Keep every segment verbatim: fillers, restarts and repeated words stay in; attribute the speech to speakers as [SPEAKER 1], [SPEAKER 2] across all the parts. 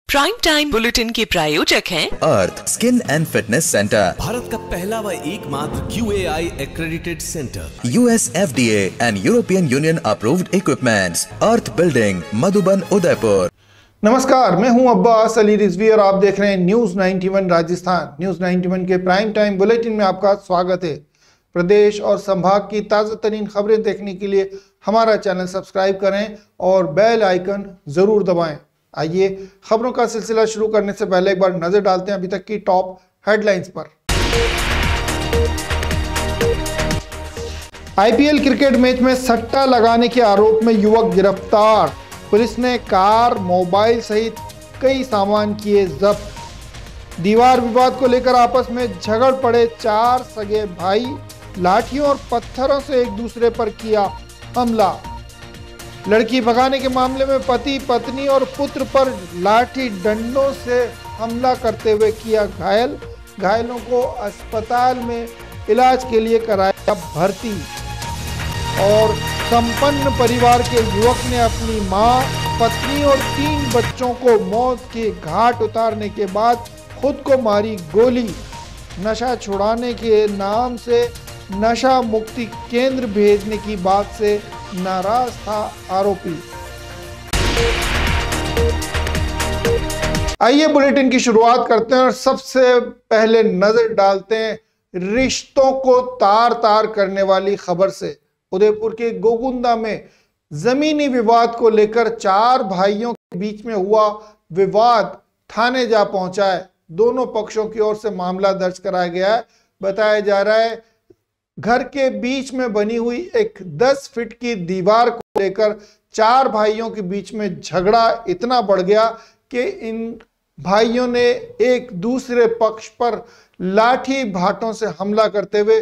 [SPEAKER 1] Prime time bulletin के प्रायोजक हैं
[SPEAKER 2] Earth skin and fitness centre,
[SPEAKER 3] Bharat का पहला व एकमात्र Q A I accredited centre,
[SPEAKER 2] US F D A and European Union approved equipments, Earth building, Madhuban, Udaipur.
[SPEAKER 4] नमस्कार, मैं हूं अब्बास अली रिजवी और आप देख रहे हैं न्यूज इक्यानवे राजस्थान। न्यूज इक्यानवे के प्राइम टाइम बुलेटिन में आपका स्वागत है। प्रदेश और संभाग की ताज़ा तरीन खबरें देखने के लिए हमारा चैनल सब्सक्राइब करें और बेल आइकन जरूर दबाएं। आइए खबरों का सिलसिला शुरू करने से पहले एक बार नजर डालते हैं अभी तक की टॉप हेडलाइंस पर। आईपीएल क्रिकेट मैच में सट्टा लगाने के आरोप में युवक गिरफ्तार। पुलिस ने कार, मोबाइल सहित कई सामान किए जब्त। दीवार विवाद को लेकर आपस में झगड़ पड़े चार सगे भाई, लाठियों और पत्थरों से एक दूसरे पर किया हमला। लड़की भगाने के मामले में पति, पत्नी और पुत्र पर लाठी डंडों से हमला करते हुए किया घायल। घायलों को अस्पताल में इलाज के लिए कराया भर्ती। और संपन्न परिवार के युवक ने अपनी मां, पत्नी और तीन बच्चों को मौत के घाट उतारने के बाद खुद को मारी गोली। नशा छुड़ाने के नाम से नशा मुक्ति केंद्र भेजने की बात से नाराज था आरोपी। आइए बुलेटिन की शुरुआत करते हैं और सबसे पहले नजर डालते हैं रिश्तों को तार तार करने वाली खबर से। उदयपुर के गोगुंदा में जमीनी विवाद को लेकर चार भाइयों के बीच में हुआ विवाद थाने जा पहुंचा है। दोनों पक्षों की ओर से मामला दर्ज कराया गया है। बताया जा रहा है घर के बीच में बनी हुई एक दस फीट की दीवार को लेकर चार भाइयों के बीच में झगड़ा इतना बढ़ गया कि इन भाइयों ने एक दूसरे पक्ष पर लाठी भाटों से हमला करते हुए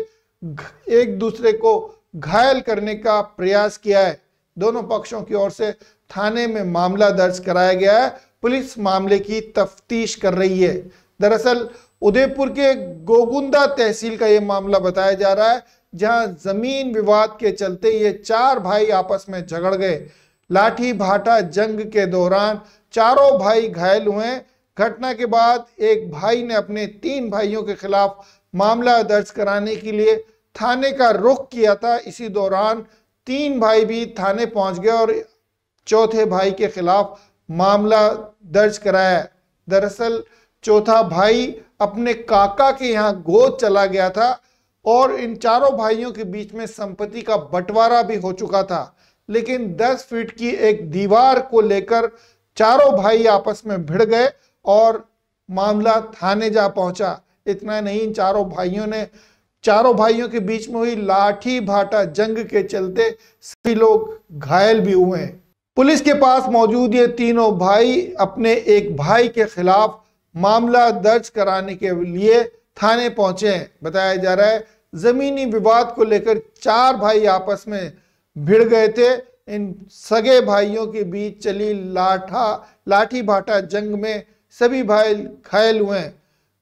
[SPEAKER 4] एक दूसरे को घायल करने का प्रयास किया है। दोनों पक्षों की ओर से थाने में मामला दर्ज कराया गया है। पुलिस मामले की तफ्तीश कर रही है। दरअसल उदयपुर के गोगुंदा तहसील का यह मामला बताया जा रहा है, जहां जमीन विवाद के चलते ये चार भाई आपस में झगड़ गए। लाठी भाटा जंग के दौरान चारों भाई घायल हुए। घटना के बाद एक भाई ने अपने तीन भाइयों के खिलाफ मामला दर्ज कराने के लिए थाने का रुख किया था। इसी दौरान तीन भाई भी थाने पहुंच गए और चौथे भाई के खिलाफ मामला दर्ज कराया। दरअसल चौथा भाई अपने काका के यहाँ गोद चला गया था और इन चारों भाइयों के बीच में संपत्ति का बंटवारा भी हो चुका था। लेकिन दस फीट की एक दीवार को लेकर चारों भाई आपस में भिड़ गए और मामला थाने जा पहुंचा। इतना नहीं, इन चारों भाइयों ने चारों भाइयों के बीच में हुई लाठी भाटा जंग के चलते सभी लोग घायल भी हुए हैं। पुलिस के पास मौजूद ये तीनों भाई अपने एक भाई के खिलाफ मामला दर्ज कराने के लिए थाने पहुंचे हैं। बताया जा रहा है जमीनी विवाद को लेकर चार भाई आपस में भिड़ गए थे। इन सगे भाइयों के बीच चली लाठा लाठी भाटा जंग में सभी भाई घायल हुए हैं।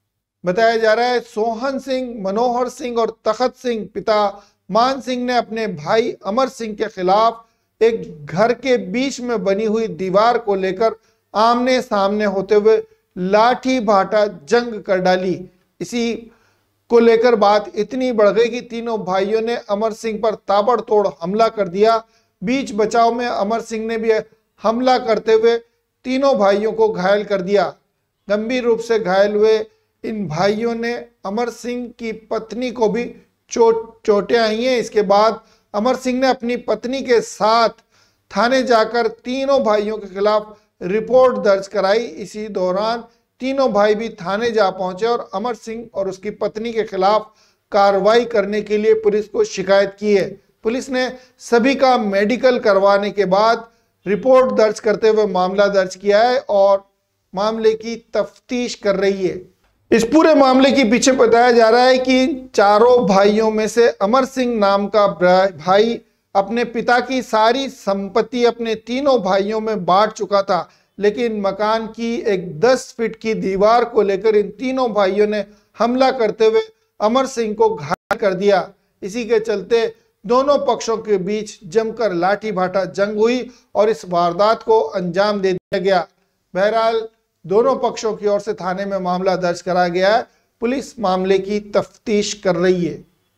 [SPEAKER 4] बताया जा रहा है सोहन सिंह, मनोहर सिंह और तखत सिंह पिता मान सिंह ने अपने भाई अमर सिंह के खिलाफ एक घर के बीच में बनी हुई दीवार को लेकर आमने सामने होते हुए लाठी भाटा जंग कर डाली। इसी को लेकर बात इतनी बढ़ गई कि तीनों भाइयों ने अमर सिंह पर ताबड़तोड़ हमला कर दिया। बीच बचाव में अमर सिंह ने भी हमला करते हुए तीनों भाइयों को घायल कर दिया। गंभीर रूप से घायल हुए इन भाइयों ने अमर सिंह की पत्नी को भी चोट चोटें आई हैं। इसके बाद अमर सिंह ने अपनी पत्नी के साथ थाने जाकर तीनों भाइयों के खिलाफ रिपोर्ट दर्ज कराई। इसी दौरान तीनों भाई भी थाने जा पहुंचे और अमर सिंह और उसकी पत्नी के खिलाफ कार्रवाई करने के लिए पुलिस को शिकायत की है। पुलिस ने सभी का मेडिकल करवाने के बाद रिपोर्ट दर्ज करते हुए मामला दर्ज किया है और मामले की तफ्तीश कर रही है। इस पूरे मामले के पीछे बताया जा रहा है कि चारों भाइयों में से अमर सिंह नाम का भाई अपने पिता की सारी संपत्ति अपने तीनों भाइयों में बांट चुका था, लेकिन मकान की एक दस फीट की दीवार को लेकर इन तीनों भाइयों ने हमला करते हुए अमर सिंह को घायल कर दिया। इसी के चलते दोनों पक्षों के बीच जमकर लाठी भाटा जंग हुई और इस वारदात को अंजाम दे दिया गया। बहरहाल दोनों पक्षों की ओर से थाने में मामला दर्ज करा गया है। पुलिस मामले की तफ्तीश कर रही है।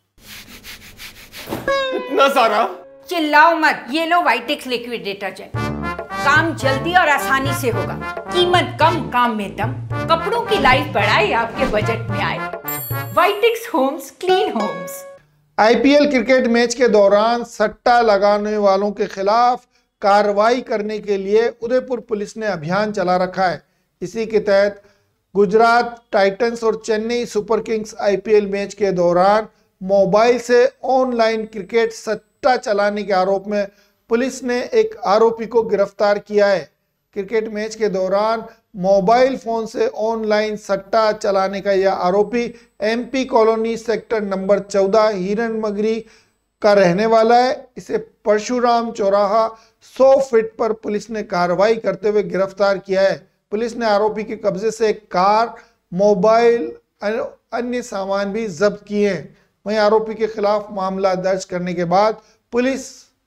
[SPEAKER 5] इतना सारा
[SPEAKER 6] चिल्लाओ मत, ये लो वाइटेक्स लिक्विड डिटर्जेंट। काम जल्दी और आसानी से होगा, कीमत कम, काम में दम। कपड़ों की लाइफ बढ़ाए, आपके बजट में आए। Vitex homes, clean homes.
[SPEAKER 4] IPL cricket match के दौरान सट्टा लगाने वालों के खिलाफ कार्रवाई करने के लिए उदयपुर पुलिस ने अभियान चला रखा है। इसी के तहत गुजरात टाइटंस और Chennai Super Kings IPL match के दौरान मोबाइल से ऑनलाइन क्रिकेट सट्टा चलाने के आरोप में पुलिस ने एक आरोपी को गिरफ्तार किया है। क्रिकेट मैच के दौरान मोबाइल फोन से ऑनलाइन सट्टा चलाने का यह आरोपी एमपी कॉलोनी सेक्टर नंबर चौदह हिरन मगरी का रहने वाला है। इसे परशुराम चौराहा सौ फीट पर पुलिस ने कार्रवाई करते हुए गिरफ्तार किया है। पुलिस ने आरोपी के कब्जे से एक कार, मोबाइल, अन्य सामान भी जब्त किए हैं। वहीं आरोपी के खिलाफ मामला दर्ज करने के बाद पुलिस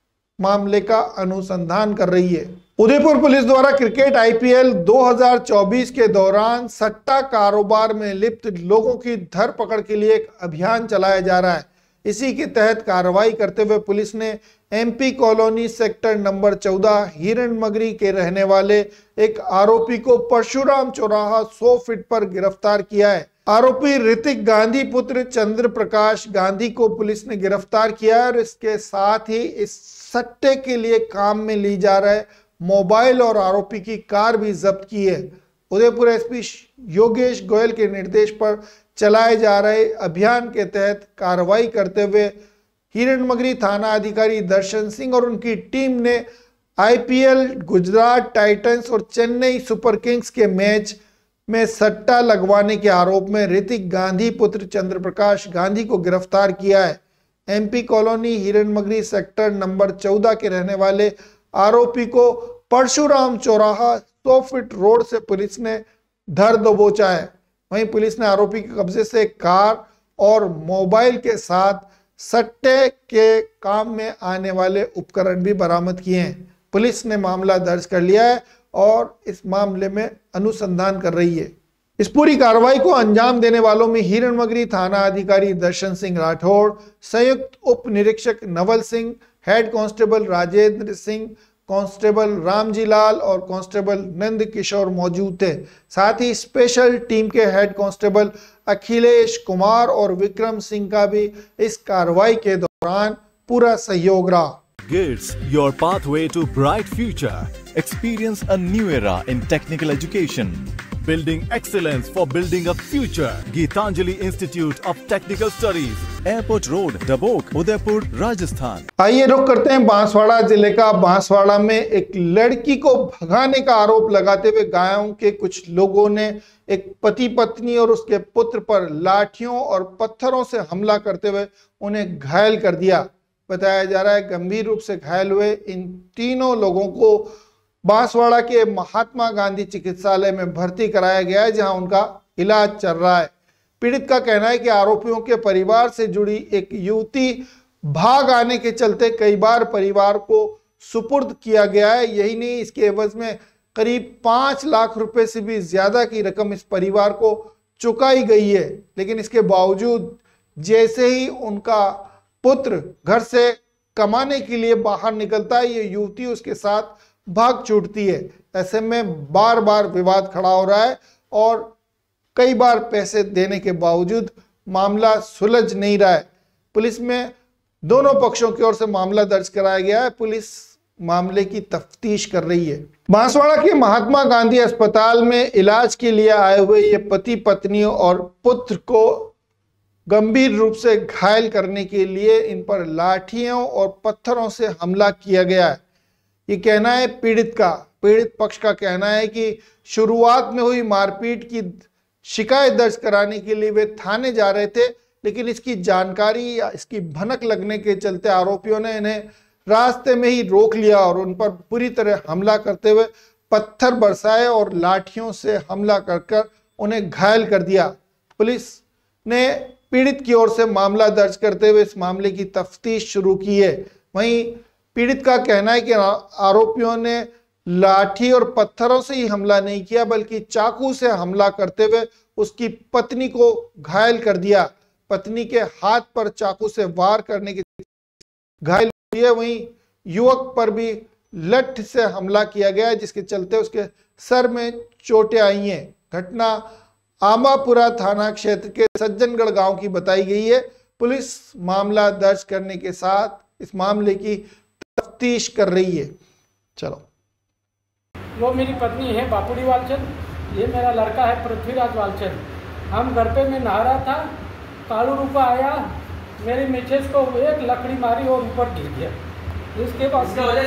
[SPEAKER 4] मामले का अनुसंधान कर रही है। उदयपुर पुलिस द्वारा क्रिकेट आईपीएल दो हज़ार चौबीस के दौरान सट्टा कारोबार में लिप्त लोगों की धरपकड़ के लिए एक अभियान चलाया जा रहा है। इसी के तहत कार्रवाई करते हुए पुलिस ने एमपी कॉलोनी सेक्टर नंबर चौदह हिरन मगरी के रहने वाले एक आरोपी को परशुराम चौराहा सौ फीट पर गिरफ्तार किया है। आरोपी ऋतिक गांधी पुत्र चंद्र प्रकाश गांधी को पुलिस ने गिरफ्तार किया है और इसके साथ ही इस सट्टे के लिए काम में ली जा रहे मोबाइल और आरोपी की कार भी जब्त की है। उदयपुर एसपी योगेश गोयल के निर्देश पर चलाए जा रहे अभियान के तहत कार्रवाई करते हुए हिरणमगरी थाना अधिकारी दर्शन सिंह और उनकी टीम ने आईपीएल गुजरात टाइटंस और चेन्नई सुपर किंग्स के मैच में सट्टा लगवाने के आरोप में ऋतिक गांधी पुत्र चंद्र प्रकाश गांधी को गिरफ्तार किया है। MP colony Hiranmagri sector number चौदह के रहने वाले आरोपी को परशुराम चौराहा सौ फीट रोड से पुलिस ने धर दबोचा है। वहीं पुलिस ने आरोपी के कब्जे से कार और मोबाइल के साथ सट्टे के काम में आने वाले उपकरण भी बरामद किए हैं। पुलिस ने मामला दर्ज कर लिया है और इस मामले में अनुसंधान कर रही है। इस पूरी कार्रवाई को अंजाम देने वालों में हिरणमगरी थाना अधिकारी दर्शन सिंह राठौड़, संयुक्त उप निरीक्षक Naval Singh, head constable Rajendra Singh, constable Ramji Lal और कांस्टेबल नंद किशोर मौजूद थे। साथ ही स्पेशल टीम के हेड कांस्टेबल अखिलेश कुमार और विक्रम सिंह का भी इस कार्रवाई के दौरान पूरा सहयोग रहा।
[SPEAKER 7] Gives your pathway to bright future. Experience a new era in technical education. Building excellence for building a future. Geetanjali Institute of Technical Studies. Airport Road, Dabok, Udaipur, Rajasthan.
[SPEAKER 4] आइए रुक करते हैं बांसवाड़ा जिले का। बांसवाड़ा में एक लड़की को भगाने का आरोप लगाते हुए गांव के कुछ लोगों ने एक पति पत्नी और उसके पुत्र पर लाठियों और पत्थरों से हमला करते हुए उन्हें घायल कर दिया। बताया जा रहा है गंभीर रूप से घायल हुए इन तीनों लोगों को बांसवाड़ा के महात्मा गांधी चिकित्सालय में भर्ती कराया गया है, जहां उनका इलाज चल रहा है। पीड़ित का कहना है कि आरोपियों के परिवार से जुड़ी एक युवती भाग आने के चलते कई बार परिवार को सुपुर्द किया गया है। यही नहीं, इसके एवज में करीब पांच लाख रुपए से भी ज्यादा की रकम इस परिवार को चुकाई गई है। लेकिन इसके बावजूद जैसे ही उनका पुत्र घर से कमाने के लिए बाहर निकलता है, ये युवती उसके साथ भाग छूटती है। ऐसे में बार बार विवाद खड़ा हो रहा है और कई बार पैसे देने के बावजूद मामला सुलझ नहीं रहा है। पुलिस में दोनों पक्षों की ओर से मामला दर्ज कराया गया है। पुलिस मामले की तफ्तीश कर रही है। बांसवाड़ा के महात्मा गांधी अस्पताल में इलाज के लिए आए हुए ये पति पत्नी और पुत्र को गंभीर रूप से घायल करने के लिए इन पर लाठियों और पत्थरों से हमला किया गया है। ये कहना है पीड़ित का। पीड़ित पक्ष का कहना है कि शुरुआत में हुई मारपीट की शिकायत दर्ज कराने के लिए वे थाने जा रहे थे, लेकिन इसकी जानकारी या इसकी भनक लगने के चलते आरोपियों ने इन्हें रास्ते में ही रोक लिया और उन पर बुरी तरह हमला करते हुए पत्थर बरसाए और लाठियों से हमला कर कर उन्हें घायल कर दिया। पुलिस ने पीड़ित की ओर से मामला दर्ज करते हुए इस मामले की तफ्तीश शुरू की है। वहीं पीड़ित का कहना है कि आरोपियों ने लाठी और पत्थरों से ही हमला नहीं किया बल्कि चाकू से हमला करते हुए उसकी पत्नी को घायल कर दिया। पत्नी के हाथ पर चाकू से वार करने की घायल हुई है। वहीं युवक पर भी लठ से हमला किया गया जिसके चलते उसके सर में चोटें आई हैं। घटना आमापुरा थाना क्षेत्र के सज्जनगढ़ गांव की बताई गई है। पुलिस मामला दर्ज करने के साथ इस मामले की तफ्तीश कर रही है। चलो,
[SPEAKER 5] वो मेरी पत्नी है बापुड़ी वालचंद, ये मेरा लड़का है पृथ्वीराज वालचंद। हम घर पे में नहा रहा था, कालू रूपा आया, मेरी मिसेस को एक लकड़ी मारी और ऊपर गिर गया। इसके बाद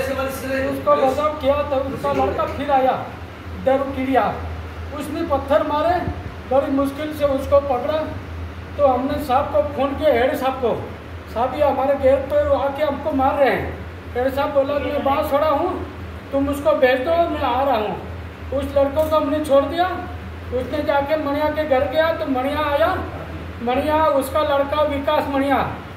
[SPEAKER 5] उसको बचाव किया तो उसका लड़का फिर आया डरू कीड़िया, उसने पत्थर मारे, बड़ी मुश्किल से उसको पकड़ा। तो हमने साहब को फोन किया, हेड साहब को, साहब ये हमारे गेट पर आके हमको मार रहे हैं। हेड साहब बोला मैं बात छोड़ा हूँ, तुम उसको भेज दो, मैं आ रहा हूँ। उस लड़कों को हमने छोड़ दिया। उसने जाके मणिया के घर गया तो मणिया आया, मणिया उसका लड़का विकास मणिया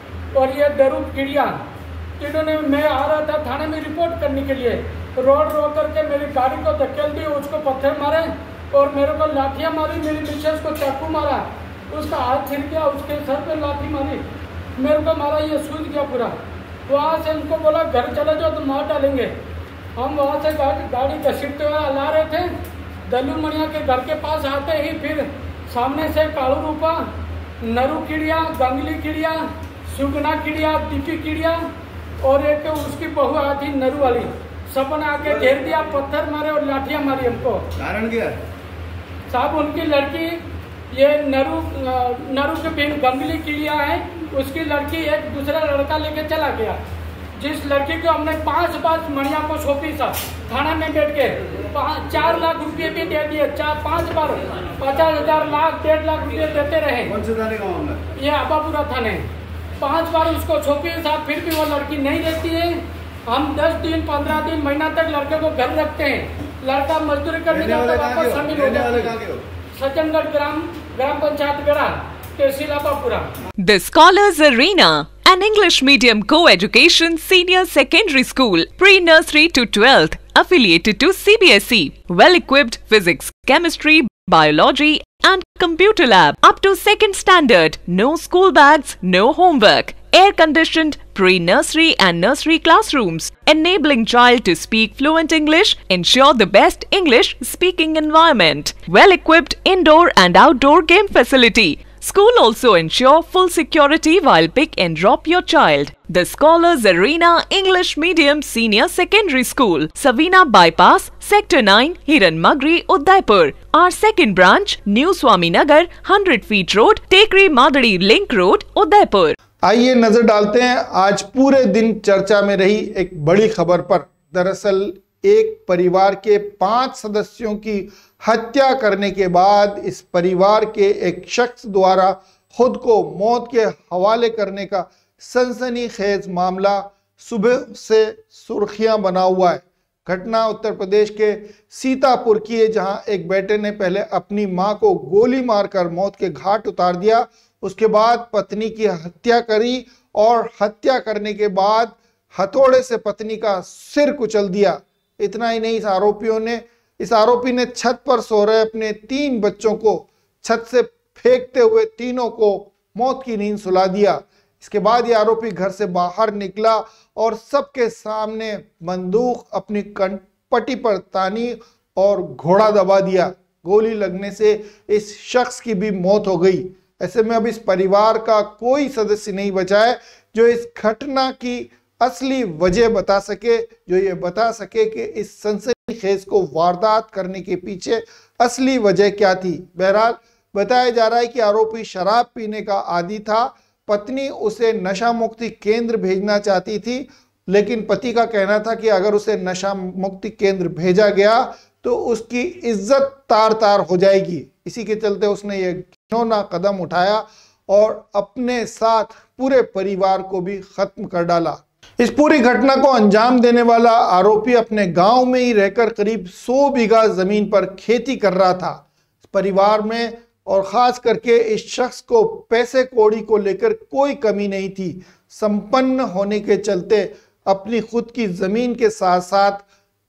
[SPEAKER 5] और ये डरू कीड़िया, जिन्होंने मैं आ रहा था थाने में रिपोर्ट करने के लिए, रोड रोक करके मेरी गाड़ी को धकेल दी, उसको पत्थर मारे और मेरे को लाठियाँ मारी, मेरी मिसेस को चाकू मारा, उसका हाथ छिड़ गया, उसके सर पे लाठी मारी, मेरे को मारा, ये सूझ गया पूरा। वहाँ से उनको बोला घर चले जाओ तो मार डालेंगे। हम वहाँ से गाड़ी गाड़ी घसीटते हुए ला रहे थे। दल्लू मणिया के घर के पास आते ही फिर सामने से कालू रूपा, नरू कीड़िया, गंगली कीड़िया, सुगना कीड़िया, दीपी कीड़िया और एक उसकी बहू आती नरू वाली, सबने आके घेर दिया, पत्थर मारे और लाठियाँ मारी हमको। कारण क्या साहब? उनकी लड़की ये नरू नरू के बिन गंगली कीड़िया है, उसकी लड़की एक दूसरा लड़का लेके चला गया, जिस लड़की को हमने पांच बार मणिया को सौंपी साहब थाना में बैठ के, चार लाख रुपए भी दे दिए, चार पांच बार पचास हजार लाख डेढ़ लाख रुपए देते रहे। कौन से थाने का मामला? ये आबापुरा थाने। पांच बार उसको सौंपी साहब, फिर भी वो लड़की नहीं रहती है। हम दस दिन पंद्रह दिन महीना तक लड़के को घर रखते हैं, लड़का मजदूरी करने जाता है, वापस शामिल हो जाता है। सज्जनगढ़ ग्राम ग्राम पंचायत गड़ा, तहसील Abapura.
[SPEAKER 1] The Scholars Arena, an English medium co-education senior secondary school, pre-nursery to twelfth, affiliated to C B S E, well-equipped physics, chemistry, biology and computer lab up to second standard, no school bags, no homework, air-conditioned pre-nursery and nursery classrooms, enabling child to speak fluent English, ensure the best English speaking environment, well-equipped indoor and outdoor game facility. School also ensure full security while pick and drop your child. The Scholars Arena English Medium Senior Secondary School, Savina Bypass, Sector nine, Hiran Magri, Udaipur. Our second branch, New Swaminagar, one hundred feet road, Tekri Madadi Link Road, Udaipur.
[SPEAKER 4] आइए नजर डालते हैं आज पूरे दिन चर्चा में रही एक बड़ी खबर पर। दरअसल एक परिवार के पांच सदस्यों की हत्या करने के बाद इस परिवार के एक शख्स द्वारा खुद को मौत के हवाले करने का सनसनीखेज मामला सुबह से सुर्खियां बना हुआ है। घटना उत्तर प्रदेश के सीतापुर की है, जहां एक बेटे ने पहले अपनी मां को गोली मारकर मौत के घाट उतार दिया, उसके बाद पत्नी की हत्या करी और हत्या करने के बाद हथौड़े से पत्नी का सिर कुचल दिया। इतना ही नहीं, इस आरोपियों ने इस आरोपी ने छत पर सो रहे अपने तीन बच्चों को छत से फेंकते हुए तीनों को मौत की नींद सुला दिया। इसके बाद ये आरोपी घर से बाहर निकला और सबके सामने बंदूक अपनी पट्टी पर तानी और घोड़ा दबा दिया। गोली लगने से इस शख्स की भी मौत हो गई। ऐसे में अब इस परिवार का कोई सदस्य नहीं बचा है जो इस घटना की असली वजह बता सके, जो ये बता सके कि इस सनसनीखेज को वारदात करने के पीछे असली वजह क्या थी। बहरहाल बताया जा रहा है कि आरोपी शराब पीने का आदी था, पत्नी उसे नशा मुक्ति केंद्र भेजना चाहती थी, लेकिन पति का कहना था कि अगर उसे नशा मुक्ति केंद्र भेजा गया तो उसकी इज्जत तार तार हो जाएगी। इसी के चलते उसने ये घिनौना कदम उठाया और अपने साथ पूरे परिवार को भी खत्म कर डाला। इस पूरी घटना को अंजाम देने वाला आरोपी अपने गांव में ही रहकर करीब सौ बीघा जमीन पर खेती कर रहा था। परिवार में और खास करके इस शख्स को पैसे कौड़ी को लेकर कोई कमी नहीं थी। संपन्न होने के चलते अपनी खुद की जमीन के साथ साथ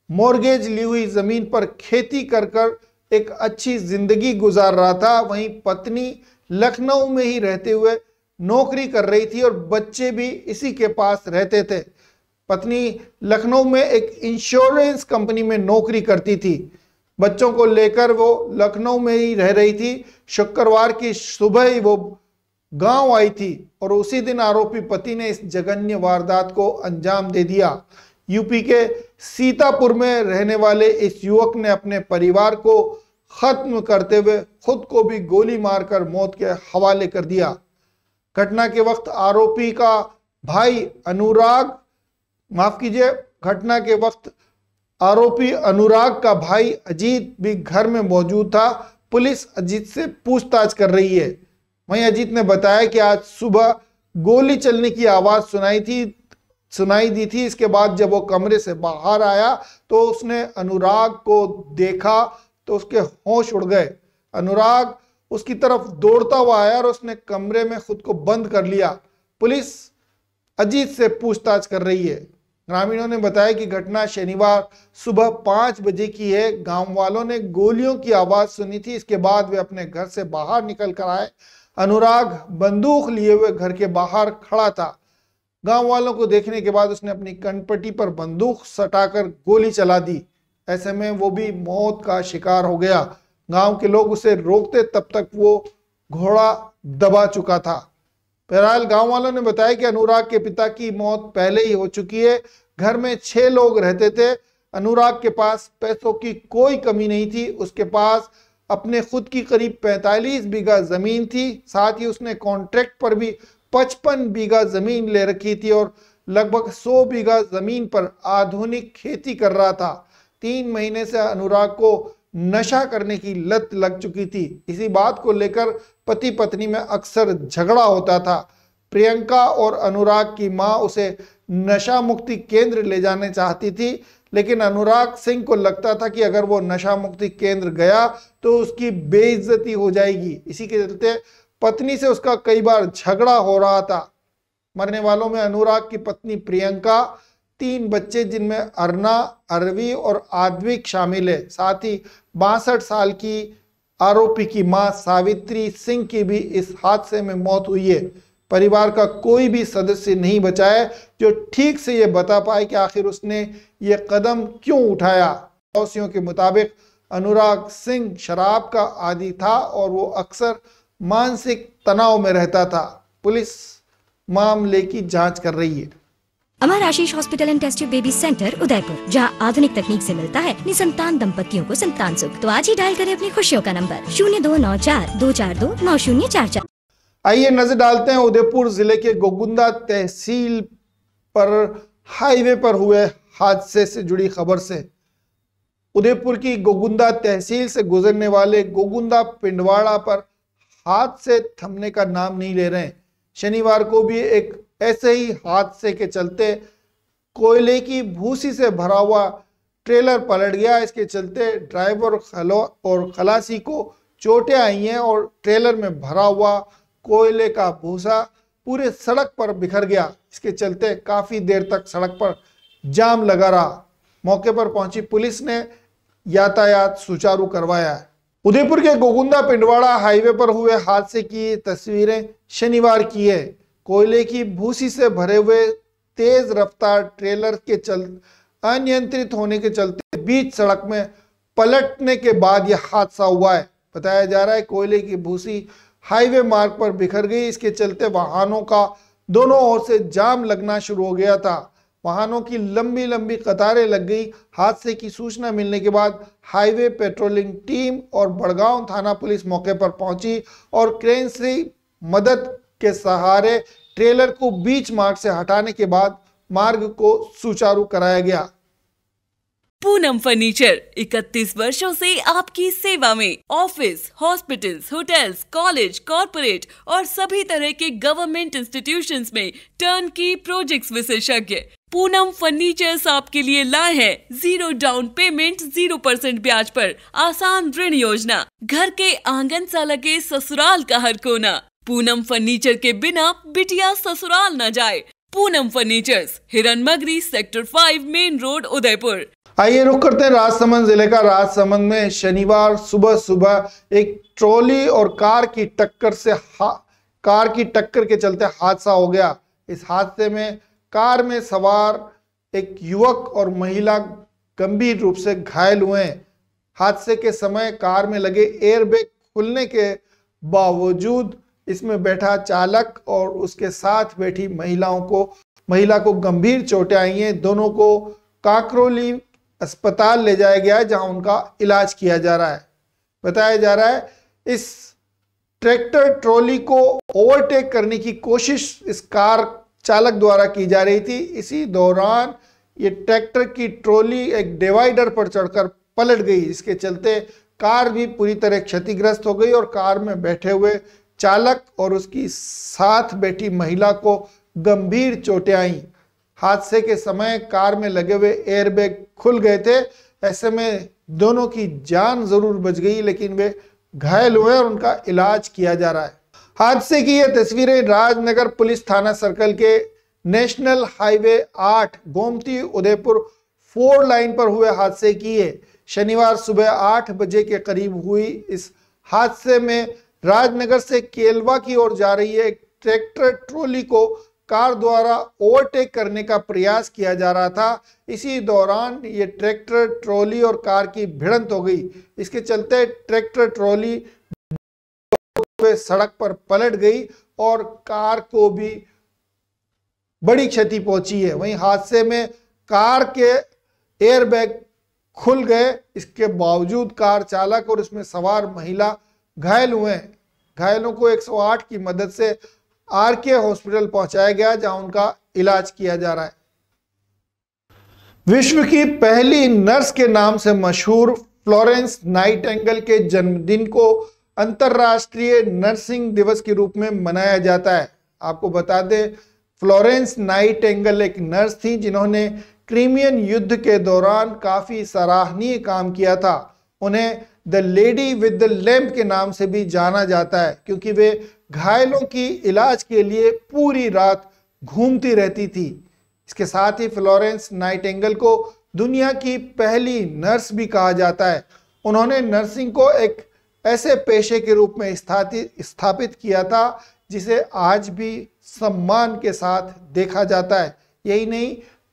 [SPEAKER 4] मॉर्गेज ली हुई जमीन पर खेती कर कर एक अच्छी जिंदगी गुजार रहा था। वहीं पत्नी लखनऊ में ही रहते हुए नौकरी कर रही थी और बच्चे भी इसी के पास रहते थे। पत्नी लखनऊ में एक इंश्योरेंस कंपनी में नौकरी करती थी। बच्चों को लेकर वो लखनऊ में ही रह रही थी। शुक्रवार की सुबह ही वो गांव आई थी और उसी दिन आरोपी पति ने इस जघन्य वारदात को अंजाम दे दिया। यूपी के सीतापुर में रहने वाले इस युवक ने अपने परिवार को खत्म करते हुए खुद को भी गोली मारकर मौत के हवाले कर दिया। घटना के वक्त आरोपी का भाई अनुराग माफ कीजिए घटना के वक्त आरोपी अनुराग का भाई अजीत भी घर में मौजूद था। पुलिस अजीत से पूछताछ कर रही है। वहीं अजीत ने बताया कि आज सुबह गोली चलने की आवाज सुनाई थी सुनाई दी थी। इसके बाद जब वो कमरे से बाहर आया तो उसने अनुराग को देखा तो उसके होश उड़ गए। अनुराग उसकी तरफ दौड़ता हुआ आया और उसने कमरे में खुद को बंद कर लिया। पुलिस अजीत से पूछताछ कर रही है। ग्रामीणों ने बताया कि घटना शनिवार सुबह पाँच बजे की है। गांव वालों ने गोलियों की आवाज सुनी थी। इसके बाद वे अपने घर से बाहर निकल कर आए। अनुराग बंदूक लिए हुए घर के बाहर खड़ा था। गांव वालों को देखने के बाद उसने अपनी कनपट्टी पर बंदूक सटाकर गोली चला दी। ऐसे में वो भी मौत का शिकार हो गया। गांव के लोग उसे रोकते तब तक वो घोड़ा दबा चुका था। बहरहाल गांव वालों ने बताया कि अनुराग के पिता की मौत पहले ही हो चुकी है। घर में छह लोग रहते थे। अनुराग के पास पैसों की कोई कमी नहीं थी। उसके पास अपने खुद की करीब पैंतालीस बीघा जमीन थी। साथ ही उसने कॉन्ट्रैक्ट पर भी पचपन बीघा जमीन ले रखी थी और लगभग सौ बीघा जमीन पर आधुनिक खेती कर रहा था। तीन महीने से अनुराग को नशा करने की लत लग चुकी थी। इसी बात को लेकर पति पत्नी में अक्सर झगड़ा होता था। प्रियंका और अनुराग की मां उसे नशा मुक्ति केंद्र ले जाने चाहती थी, लेकिन अनुराग सिंह को लगता था कि अगर वो नशा मुक्ति केंद्र गया तो उसकी बेइज्जती हो जाएगी। इसी के चलते पत्नी से उसका कई बार झगड़ा हो रहा था। मरने वालों में अनुराग की पत्नी प्रियंका, तीन बच्चे जिनमें अरना, अरवी और आद्विक शामिल है। साथ ही बासठ साल की आरोपी की मां सावित्री सिंह की भी इस हादसे में मौत हुई है। परिवार का कोई भी सदस्य नहीं बचा है जो ठीक से ये बता पाए कि आखिर उसने ये कदम क्यों उठाया। पड़ोसियों के मुताबिक अनुराग सिंह शराब का आदी था और वो अक्सर मानसिक तनाव में रहता था। पुलिस मामले की जांच कर रही है।
[SPEAKER 8] Amar Ashish hospital and test tube baby centre Udaipur, जहां आधुनिक तकनीक से मिलता है निसंतान दंपतियों को संतान सुख। तो आज ही डायल करें अपनी खुशियों का नंबर शून्य दो नौ चार दो चार दो नौ शून्य चार चार।
[SPEAKER 4] आइए नजर डालते हैं उदयपुर जिले के गोगुंदा तहसील पर हाईवे पर हुए हादसे से जुड़ी खबर से। उदयपुर की गोगुंदा तहसील से गुजरने वाले गोगुंदा पिंडवाड़ा पर हादसे थमने का नाम नहीं ले रहे हैं। शनिवार को भी एक ऐसे ही हादसे के चलते कोयले की भूसी से भरा हुआ ट्रेलर पलट गया। इसके चलते ड्राइवर खलो और खलासी को चोटें आई हैं और ट्रेलर में भरा हुआ कोयले का भूसा पूरे सड़क पर बिखर गया। इसके चलते काफी देर तक सड़क पर जाम लगा रहा। मौके पर पहुंची पुलिस ने यातायात सुचारू करवाया है। उदयपुर के गोगुंदा पिंडवाड़ा हाईवे पर हुए हादसे की तस्वीरें शनिवार की है। कोयले की भूसी से भरे हुए तेज रफ्तार ट्रेलर के चल अनियंत्रित होने के चलते बीच सड़क में पलटने के बाद यह हादसा हुआ है। बताया जा रहा है कोयले की भूसी हाईवे मार्ग पर बिखर गई। इसके चलते वाहनों का दोनों ओर से जाम लगना शुरू हो गया था। वाहनों की लंबी लंबी कतारें लग गई। हादसे की सूचना मिलने के बाद हाईवे पेट्रोलिंग टीम और बड़गांव थाना पुलिस मौके पर पहुंची और क्रेन से मदद के सहारे ट्रेलर को बीच मार्ग से हटाने के बाद मार्ग को सुचारू कराया गया।
[SPEAKER 9] पूनम फर्नीचर इकतीस वर्षों से आपकी सेवा में। Office, hospitals, hotels, college, corporate और सभी तरह के गवर्नमेंट इंस्टीट्यूशंस में टर्न की प्रोजेक्ट्स विशेषज्ञ पूनम फर्नीचर्स आपके लिए लाए हैं zero down payment, zero percent ब्याज पर आसान ऋण योजना। घर के आंगन सा लगे ससुराल का हर कोना। पूनम फर्नीचर के बिना बिटिया ससुराल न जाए। Poonam furnitures, Hiran Magri, sector five, main road, Udaipur.
[SPEAKER 4] आइए रुक करते हैं राजसमंद जिले का। राजसमंद में शनिवार सुबह सुबह एक ट्रॉली और कार की टक्कर से कार की टक्कर के चलते हादसा हो गया। इस हादसे में कार में सवार एक युवक और महिला गंभीर रूप से घायल हुए। हादसे के समय कार में लगे एयरबैग खुलने के बावजूद इसमें बैठा चालक और उसके साथ बैठी महिलाओं को महिला को गंभीर चोटें आई हैं। दोनों को काकरोली अस्पताल ले जाया गया है, जहां उनका इलाज किया जा रहा है। बताया जा रहा है इस ट्रैक्टर ट्रॉली को ओवरटेक करने की कोशिश इस कार चालक द्वारा की जा रही थी। इसी दौरान ये ट्रैक्टर की ट्रॉली एक डिवाइडर पर चढ़कर पलट गई। इसके चलते कार भी पूरी तरह क्षतिग्रस्त हो गई और कार में बैठे हुए चालक और उसकी साथ बैठी महिला को गंभीर चोटें आई। हादसे के समय कार में लगे हुए एयरबैग खुल गए थे। ऐसे में दोनों की जान जरूर बच गई, लेकिन वे घायल हुए और उनका इलाज किया जा रहा है। हादसे की ये तस्वीरें राजनगर पुलिस थाना सर्कल के नेशनल हाईवे आठ गोमती उदयपुर फोर लाइन पर हुए हादसे की है। शनिवार सुबह आठ बजे के करीब हुई इस हादसे में राजनगर से केलवा की ओर जा रही एक ट्रैक्टर ट्रॉली को कार द्वारा ओवरटेक करने का प्रयास किया जा रहा था। इसी दौरान ये ट्रैक्टर ट्रॉली और कार की भिड़ंत हो गई। इसके चलते ट्रैक्टर ट्रॉली सड़क पर पलट गई और कार को भी बड़ी क्षति पहुंची है। वहीं हादसे में कार के एयरबैग खुल गए। इसके बावजूद कार चालक और इसमें सवार महिला घायल हुए हैं। घायलों को एक सौ आठ की मदद से आर के हॉस्पिटल पहुंचाया गया, जहां उनका इलाज किया जा रहा है। विश्व की पहली नर्स के नाम से मशहूर फ्लोरेंस नाइटिंगेल के जन्मदिन को अंतर्राष्ट्रीय नर्सिंग दिवस के रूप में मनाया जाता है। आपको बता दें, फ्लोरेंस नाइटिंगेल एक नर्स थी जिन्होंने क्रीमियन युद्ध के दौरान काफी सराहनीय काम किया था। उन्हें the lady with the lamp के नाम से भी जाना जाता है, क्योंकि वे घायलों की इलाज के लिए पूरी रात घूमती रहती थी। इसके साथ ही फ्लोरेंस नाइटिंगेल को दुनिया की पहली नर्स भी कहा जाता है। उन्होंने नर्सिंग को एक ऐसे पेशे के रूप में स्थापित किया था जिसे आज भी सम्मान के साथ देखा जाता है। यही नहीं,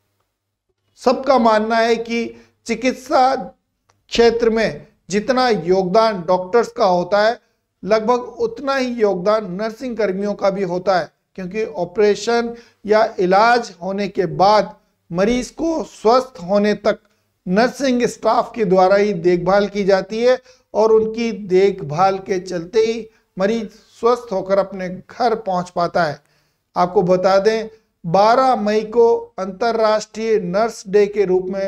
[SPEAKER 4] सबका मानना है कि चिकित्सा क्षेत्र में जितना योगदान डॉक्टर्स का होता है, लगभग उतना ही योगदान नर्सिंग कर्मियों का भी होता है, क्योंकि ऑपरेशन या इलाज होने के बाद मरीज को स्वस्थ होने तक नर्सिंग स्टाफ के द्वारा ही देखभाल की जाती है और उनकी देखभाल के चलते ही मरीज स्वस्थ होकर अपने घर पहुंच पाता है। आपको बता दें, बारह मई को अंतर्राष्ट्रीय नर्स डे के रूप में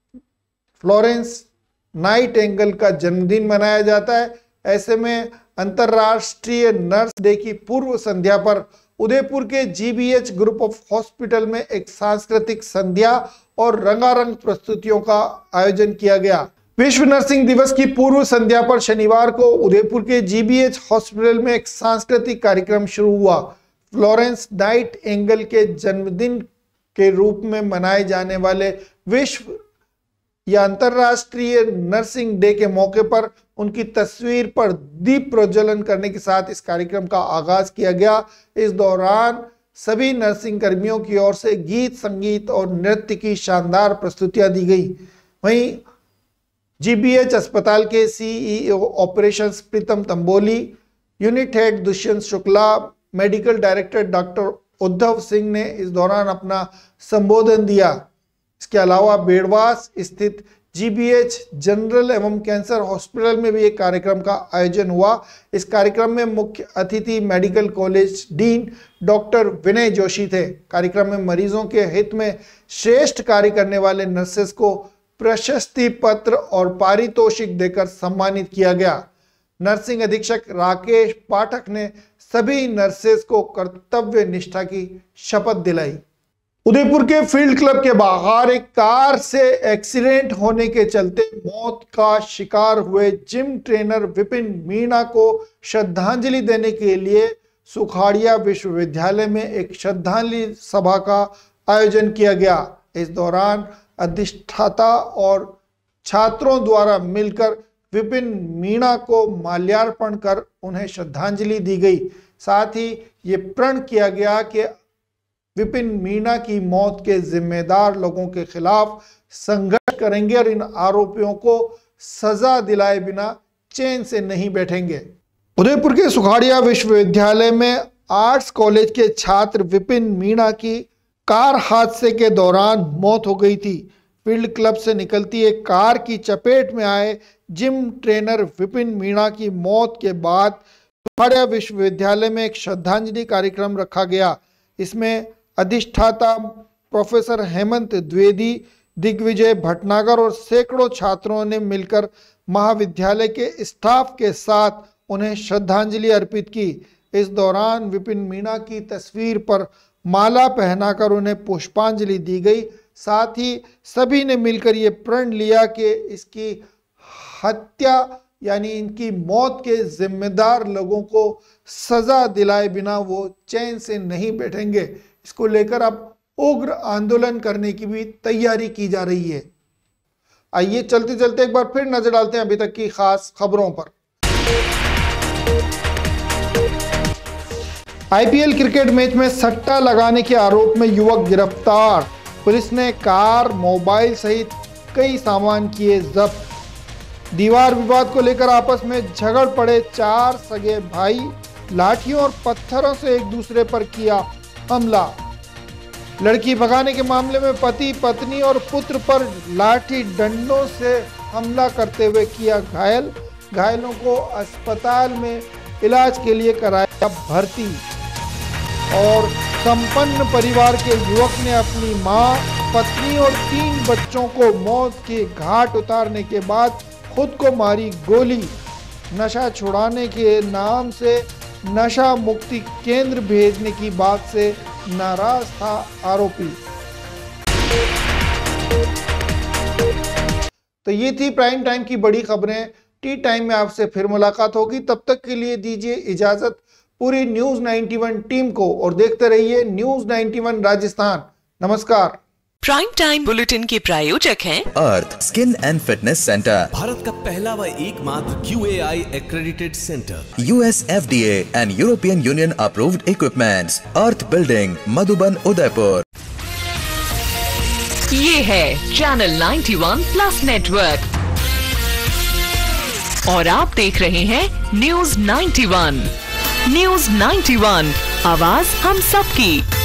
[SPEAKER 4] फ्लोरेंस नाइटिंगेल का जन्मदिन मनाया जाता है। ऐसे में अंतर्राष्ट्रीय नर्स डे की पूर्व संध्या पर उदयपुर के जीबीएच ग्रुप ऑफ हॉस्पिटल में एक सांस्कृतिक संध्या और रंगारंग प्रस्तुतियों का आयोजन किया गया। विश्व नर्सिंग दिवस की पूर्व संध्या पर शनिवार को उदयपुर के जीबीएच हॉस्पिटल में एक सांस्कृतिक कार्यक्रम शुरू हुआ। फ्लोरेंस नाइटिंगेल के जन्मदिन के रूप में मनाए जाने वाले विश्व या अंतर्राष्ट्रीय नर्सिंग डे के मौके पर उनकी तस्वीर पर दीप प्रज्वलन करने के साथ इस कार्यक्रम का आगाज किया गया। इस दौरान सभी नर्सिंग कर्मियों की ओर से गीत, संगीत और नृत्य की शानदार प्रस्तुतियां दी गई। वहीं जीबीएच अस्पताल के CEO operations Pritam Tamboli, unit head Dushyant Shukla, medical director doctor Uddhav Singh ने इस दौरान अपना संबोधन दिया। इसके अलावा बेड़वास स्थित जीबीएच जनरल एवं कैंसर हॉस्पिटल में भी एक कार्यक्रम का आयोजन हुआ। इस कार्यक्रम में मुख्य अतिथि medical college dean doctor Vinay Joshi थे। कार्यक्रम में मरीजों के हित में श्रेष्ठ कार्य करने वाले नर्सेस को प्रशस्ति पत्र और पारितोषिक देकर सम्मानित किया गया। नर्सिंग अधीक्षक राकेश पाठक ने सभी नर्सेस को कर्तव्य निष्ठा की शपथ दिलाई। उदयपुर के फील्ड क्लब के बाहर एक कार से एक्सीडेंट होने के चलते मौत का शिकार हुए जिम ट्रेनर विपिन मीणा को श्रद्धांजलि देने के लिए सुखाड़िया विश्वविद्यालय में एक श्रद्धांजलि सभा का आयोजन किया गया। इस दौरान अधिष्ठाता और छात्रों द्वारा मिलकर विपिन मीणा को माल्यार्पण कर उन्हें श्रद्धांजलि दी गई। साथ ही ये प्रण किया गया कि विपिन मीणा की मौत के जिम्मेदार लोगों के खिलाफ संघर्ष करेंगे और इन आरोपियों को सजा दिलाए बिना चैन से नहीं बैठेंगे। उदयपुर के सुखाड़िया विश्वविद्यालय में आर्ट्स कॉलेज के छात्र विपिन मीणा की कार हादसे के दौरान मौत हो गई थी। फील्ड क्लब से निकलती एक कार की चपेट में आए जिम ट्रेनर विपिन मीणा की मौत के बाद सुखाड़िया विश्वविद्यालय में एक श्रद्धांजलि कार्यक्रम रखा गया। इसमें अधिष्ठाता प्रोफेसर हेमंत द्विवेदी, दिग्विजय भटनागर और सैकड़ों छात्रों ने मिलकर महाविद्यालय के स्टाफ के साथ उन्हें श्रद्धांजलि अर्पित की। इस दौरान विपिन मीणा की तस्वीर पर माला पहनाकर उन्हें पुष्पांजलि दी गई। साथ ही सभी ने मिलकर ये प्रण लिया कि इसकी हत्या यानी इनकी मौत के जिम्मेदार लोगों को सजा दिलाए बिना वो चैन से नहीं बैठेंगे। इसको लेकर अब उग्र आंदोलन करने की भी तैयारी की जा रही है। आइए चलते चलते एक बार फिर नजर डालते हैं अभी तक की खास खबरों पर। आईपीएल क्रिकेट मैच में सट्टा लगाने के आरोप में युवक गिरफ्तार। पुलिस ने कार, मोबाइल सहित कई सामान किए जब्त। दीवार विवाद को लेकर आपस में झगड़ पड़े चार सगे भाई, लाठियों और पत्थरों से एक दूसरे पर किया हमला। लड़की भगाने के मामले में पति, पत्नी और पुत्र पर लाठी डंडों से हमला करते हुए किया घायल। घायलों को अस्पताल में इलाज के लिए कराया भर्ती। और संपन्न परिवार के युवक ने अपनी मां, पत्नी और तीन बच्चों को मौत के घाट उतारने के बाद खुद को मारी गोली। नशा छुड़ाने के नाम से नशा मुक्ति केंद्र भेजने की बात से नाराज था आरोपी। तो ये थी प्राइम टाइम की बड़ी खबरें। टी टाइम में आपसे फिर मुलाकात होगी, तब तक के लिए दीजिए इजाजत पूरी न्यूज इक्यानवे टीम को और देखते रहिए न्यूज इक्यानवे राजस्थान। नमस्कार।
[SPEAKER 1] प्राइम टाइम बुलेटिन के प्रायोजक हैं
[SPEAKER 2] Earth skin and fitness centre,
[SPEAKER 3] Bharat का पहला व एकमात्र Q A I accredited centre,
[SPEAKER 2] US FDA and European Union approved equipments, Earth building, Madhuban, Udaipur.
[SPEAKER 1] ये है चैनल इक्यानवे प्लस नेटवर्क और आप देख रहे हैं न्यूज इक्यानवे। न्यूज इक्यानवे, आवाज हम सबकी।